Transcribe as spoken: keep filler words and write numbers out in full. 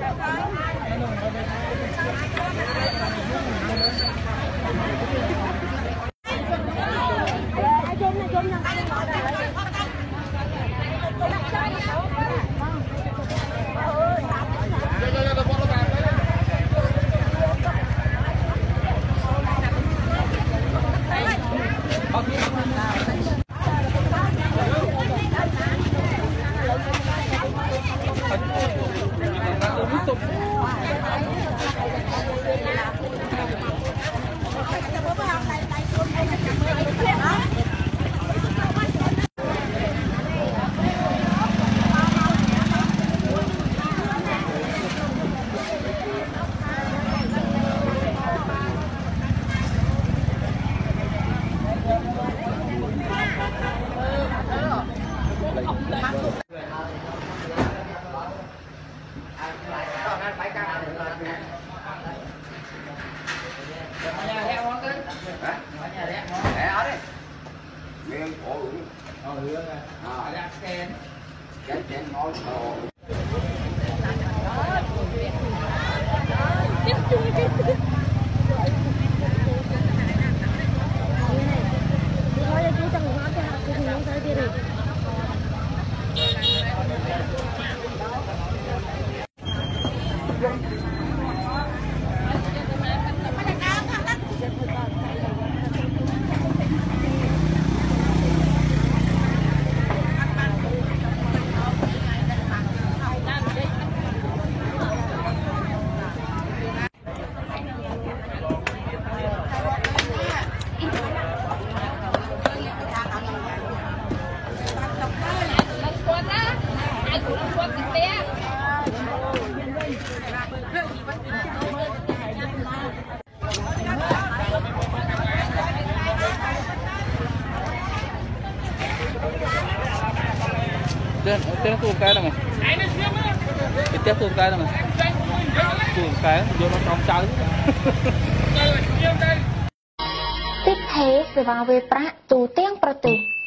Trên trên nó tuôn cái đâu mà cái tiếp tuôn cái đâu mà tuôn cái vô nó trong cháu tiếp thế về vào vềប្រាtù tiếngប្រទេស